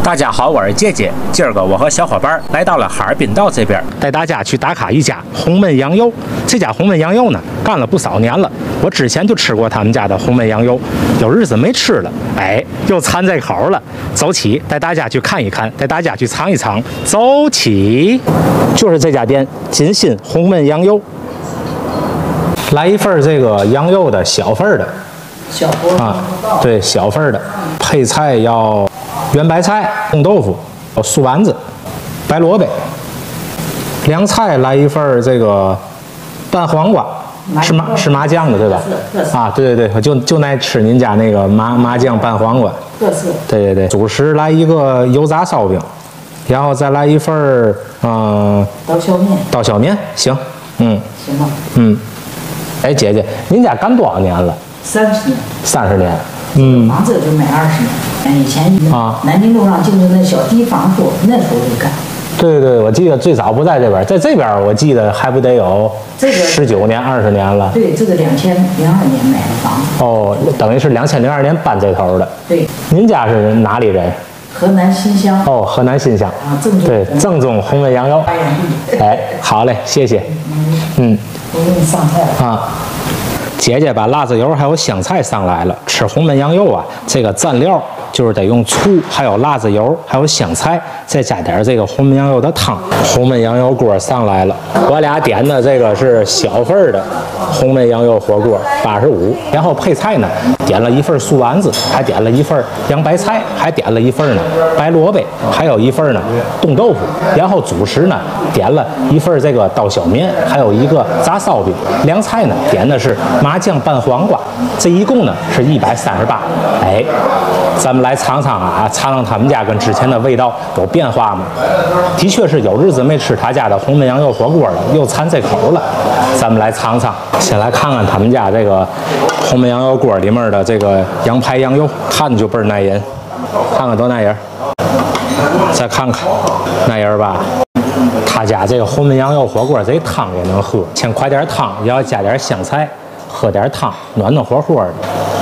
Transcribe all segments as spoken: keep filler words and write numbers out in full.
大家好，我是姐姐。今儿个我和小伙伴来到了哈尔滨道这边，带大家去打卡一家红焖羊肉。这家红焖羊肉呢，干了不少年了。我之前就吃过他们家的红焖羊肉，有日子没吃了，哎，又馋这口了。走起，带大家去看一看，带大家去尝一尝。走起，就是这家店锦心红焖羊肉。来一份这个羊肉的小份的。 小锅啊，对，小份的，配菜要圆白菜、冻豆腐、素丸子、白萝卜。凉菜来一份这个拌黄瓜，是麻是麻酱的对吧？啊，对对对，就就爱吃您家那个麻麻酱拌黄瓜。 特色。 对对对，主食来一个油炸烧饼，然后再来一份嗯、呃、 刀削面。 刀削面，行，嗯。 行吗？ 嗯。哎，姐姐，您家干多少年了？ 三十年， 三十年， 嗯，房子就买二十年。以前啊，南京路上就是那小地方户，那时候就干。对对，我记得最早不在这边，在这边我记得还不得有十九年、二十年了。 对，这个两千零二年买的房子。 哦，等于是两千零二年搬这头的。 对。 您家是哪里人？ 河南新乡。 哦，河南新乡。 啊，正宗。 对，正宗红焖羊肉。哎，好嘞，谢谢。嗯。 我给你上菜了。 啊。 姐姐把辣子油还有香菜上来了。吃红焖羊肉啊，这个蘸料就是得用醋，还有辣子油，还有香菜，再加点这个红焖羊肉的汤。红焖羊肉锅上来了，我俩点的这个是小份的红焖羊肉火锅，八十五。然后配菜呢，点了一份素丸子，还点了一份洋白菜，还点了一份呢白萝卜，还有一份呢冻豆腐。然后主食呢，点了一份这个刀削面，还有一个炸烧饼。凉菜呢，点的是麻酱拌黄瓜，这一共呢是一百三十八。哎，咱们来尝尝啊，尝尝他们家跟之前的味道有变化吗？的确是有日子没吃他家的红焖羊肉火锅了，又馋这口了。咱们来尝尝，先来看看他们家这个红焖羊肉锅里面的这个羊排羊肉，看着就倍儿耐人，看看多耐人。再看看，耐人吧。 他家这个红焖羊肉火锅，这汤也能喝，先快点汤，也要加点香菜，喝点汤，暖暖和和的。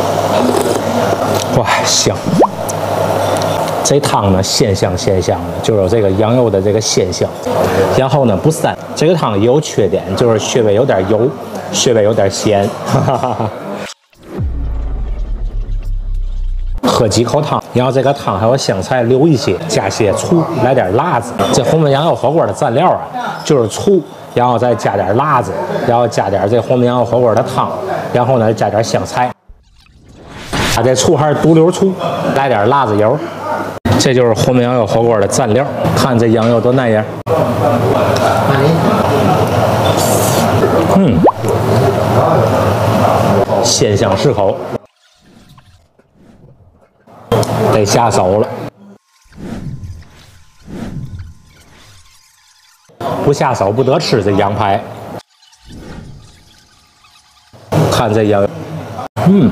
哇，香！这汤呢，鲜香鲜香的，就有这个羊肉的这个鲜香。然后呢，不膻。这个汤也有缺点，就是稍微有点油，稍微有点咸。哈哈哈哈。 喝几口汤，然后这个汤还有香菜留一些，加些醋，来点辣子。这红焖羊肉火锅的蘸料啊，就是醋，然后再加点辣子，然后加点这红焖羊肉火锅的汤，然后呢加点香菜。它这醋还是独流醋，来点辣子油。这就是红焖羊肉火锅的蘸料。看这羊肉多耐人。嗯，鲜香适口。 得下手了，不下手不得吃这羊排。看这羊，嗯，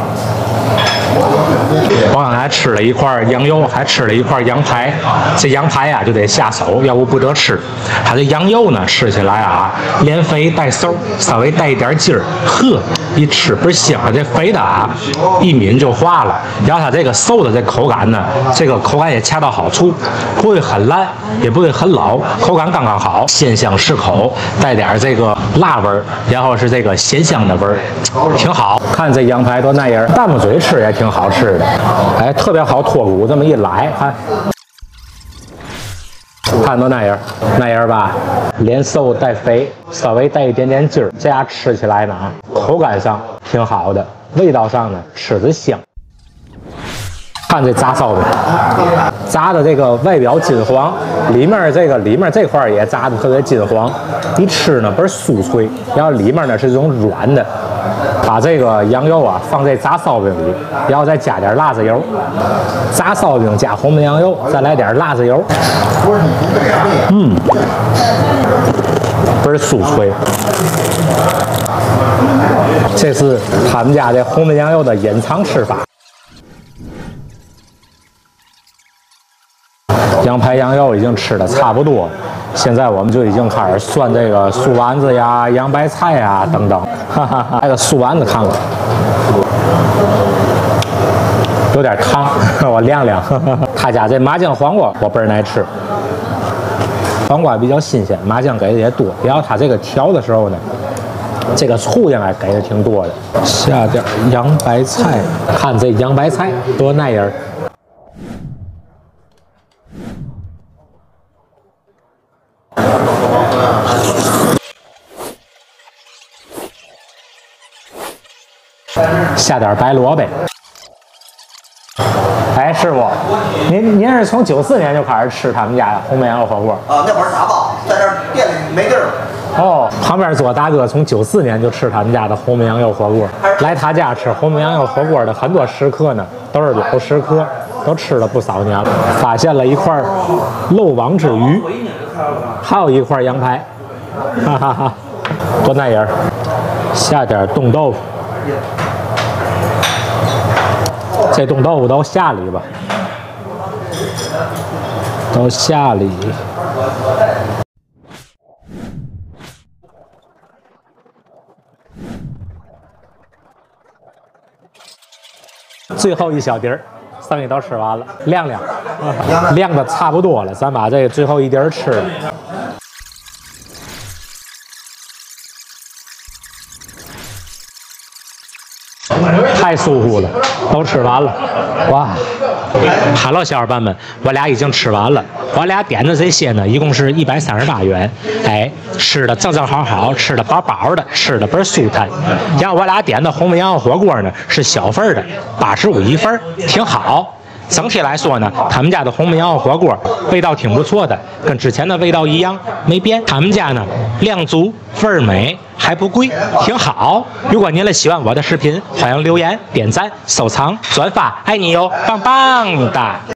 我刚才吃了一块羊肉，还吃了一块羊排。这羊排呀、啊、就得下手，要不不得吃。它这羊肉呢，吃起来啊，连肥带瘦，稍微带一点筋儿，呵。 一吃不是香，这肥的啊，一抿就化了。然后它这个瘦的这口感呢，这个口感也恰到好处，不会很烂，也不会很老，口感刚刚好，鲜香适口，带点这个辣味儿，然后是这个咸香的味儿，挺好。看这羊排多耐人，淡不嘴吃也挺好吃的，哎，特别好脱骨，这么一来，看。 看多耐人，耐人吧，连瘦带肥，稍微带一点点筋儿，这样吃起来呢，口感上挺好的，味道上呢吃着香。看这炸烧饼，炸的这个外表金黄，里面这个里面这块也炸的特别金黄，一吃呢倍儿酥脆，然后里面呢是这种软的。 把这个羊肉啊放在炸烧饼里，然后再加点辣子油，炸烧饼加红焖羊肉，再来点辣子油，嗯，倍儿酥脆。这是他们家的红焖羊肉的隐藏吃法。羊排羊肉已经吃的差不多了，现在我们就已经开始涮这个素丸子呀、洋白菜呀等等。哈哈哈，这个素丸子看看，有点烫，我晾晾。 他家这麻酱黄瓜我倍儿爱吃，黄瓜比较新鲜，麻酱给的也多。然后他这个调的时候呢，这个醋应该给的挺多的。下点洋白菜，看这洋白菜多耐人。下点白萝卜。哎，师傅，您您是从九四年就开始吃他们家红焖羊肉火锅？ 啊，那会儿打包，在这店里没地儿。 哦，旁边坐大哥从九四年就吃他们家的红焖羊肉火锅，来他家吃红焖羊肉火锅的很多食客呢，都是老食客，都吃了不少年了。发现了一块漏网之鱼，还有一块羊排，哈哈哈，多耐人。下点冻豆腐。这冻豆腐都下里吧，都下里。最后一小碟儿，剩下都吃完了，晾晾，晾的差不多了，咱把这个最后一碟儿吃了。太舒服了，都吃完了，哇！哈喽，小伙伴们，我俩已经吃完了。我俩点的这些呢，一共是一百三十八元，哎，吃的正正好好，吃的饱饱的，吃的倍儿舒坦。然后我俩点的红焖羊肉火锅呢，是小份的，八十五一份，挺好。整体来说呢，他们家的红焖羊肉火锅味道挺不错的，跟之前的味道一样，没变。他们家呢量足味儿美，还不贵，挺好。如果您了喜欢我的视频，欢迎留言、点赞、收藏、转发，爱你哟，棒棒的！